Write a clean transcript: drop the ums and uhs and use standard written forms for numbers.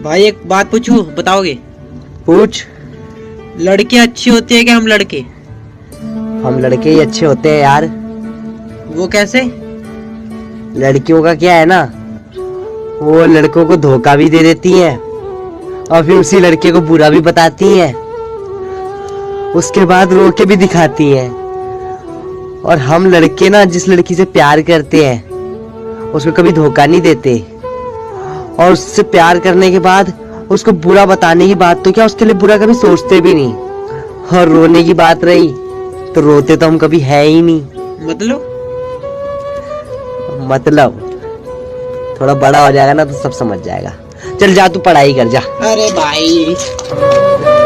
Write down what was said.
भाई एक बात पूछूं, बताओगे? पूछ। लड़की अच्छी होती है क्या हम लड़के? हम लड़के ही अच्छे होते हैं यार। वो कैसे? लड़कियों का क्या है ना, वो लड़कों को धोखा भी दे देती हैं और फिर उसी लड़के को बुरा भी बताती हैं, उसके बाद रो के भी दिखाती हैं। और हम लड़के ना जिस लड़की से प्यार करते हैं उसको कभी धोखा नहीं देते, और उससे प्यार करने के बाद उसको बुरा बताने की बात तो क्या, उसके लिए बुरा कभी सोचते भी नहीं। और रोने की बात रही तो रोते तो हम कभी है ही नहीं। मतलब थोड़ा बड़ा हो जाएगा ना तो सब समझ जाएगा। चल जा, तू पढ़ाई कर जा। अरे भाई